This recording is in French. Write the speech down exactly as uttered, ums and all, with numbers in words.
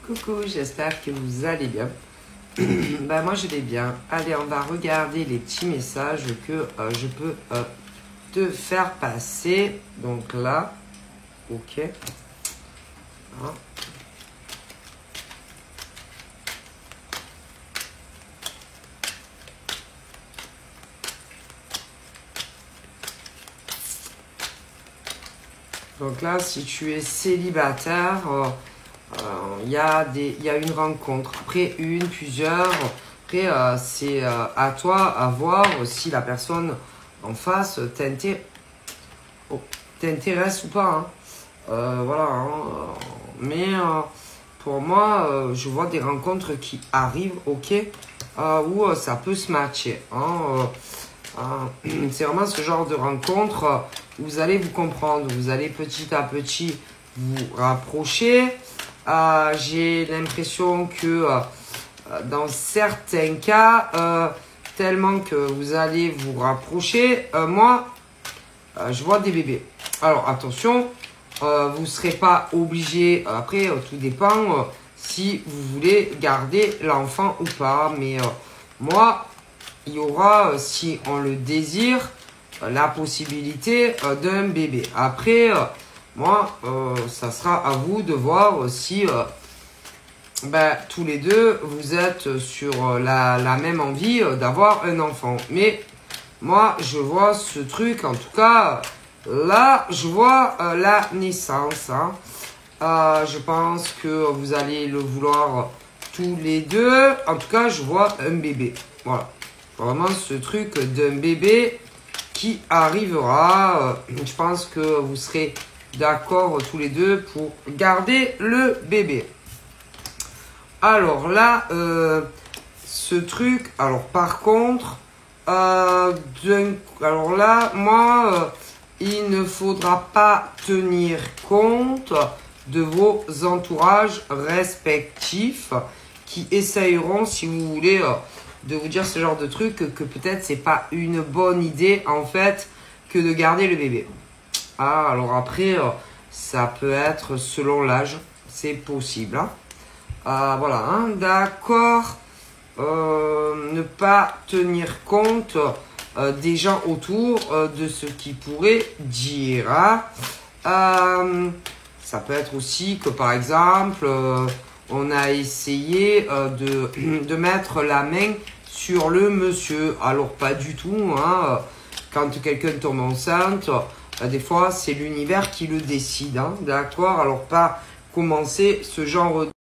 Coucou, j'espère que vous allez bien. Ben, moi je vais bien. Allez, on va regarder les petits messages que euh, je peux euh, te faire passer. Donc là, ok. Hein. Donc là, si tu es célibataire, euh, il euh, y, a des, y a une rencontre. Après, une, plusieurs. Après, euh, c'est euh, à toi à voir si la personne en face t'intéresse ou pas. Hein. Euh, voilà. Hein. Mais euh, pour moi, euh, je vois des rencontres qui arrivent, ok, euh, où euh, ça peut se matcher. Hein. Euh, euh, c'est vraiment ce genre de rencontre euh, où vous allez vous comprendre. Vous allez petit à petit vous rapprocher. Euh, j'ai l'impression que euh, dans certains cas, euh, tellement que vous allez vous rapprocher, euh, moi, euh, je vois des bébés. Alors attention, euh, vous ne serez pas obligé, après euh, tout dépend euh, si vous voulez garder l'enfant ou pas. Mais euh, moi, il y aura, euh, si on le désire, euh, la possibilité euh, d'un bébé. Après, euh, moi, euh, ça sera à vous de voir si euh, ben, tous les deux, vous êtes sur la, la même envie euh, d'avoir un enfant. Mais moi, je vois ce truc, en tout cas, là, je vois euh, la naissance. Hein. Euh, je pense que vous allez le vouloir tous les deux. En tout cas, je vois un bébé. Voilà. Vraiment ce truc d'un bébé qui arrivera. Euh, je pense que vous serez d'accord tous les deux pour garder le bébé. Alors là, euh, ce truc, alors par contre, euh, alors là, moi, euh, il ne faudra pas tenir compte de vos entourages respectifs qui essayeront, si vous voulez, euh, de vous dire ce genre de truc, que, que peut-être c'est pas une bonne idée en fait que de garder le bébé. Ah, alors après, euh, ça peut être selon l'âge, c'est possible. Hein. Euh, voilà, hein, d'accord. Euh, ne pas tenir compte euh, des gens autour euh, de ce qu'ils pourraient dire. Hein. Euh, ça peut être aussi que par exemple, euh, on a essayé euh, de, de mettre la main sur le monsieur. Alors pas du tout. Hein. Quand quelqu'un tombe enceinte, euh, des fois c'est l'univers qui le décide. Hein, d'accord. Alors pas commencer ce genre de